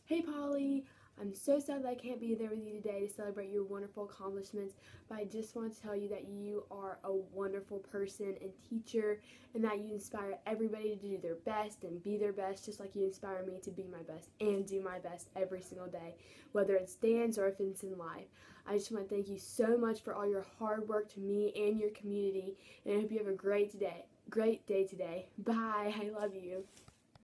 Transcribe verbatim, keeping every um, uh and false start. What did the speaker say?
Hey Polly, I'm so sad that I can't be there with you today to celebrate your wonderful accomplishments, but I just want to tell you that you are a wonderful person and teacher, and that you inspire everybody to do their best and be their best, just like you inspire me to be my best and do my best every single day, whether it's dance or if it's in life. I just want to thank you so much for all your hard work to me and your community, and I hope you have a great day. Great day today. Bye. I love you.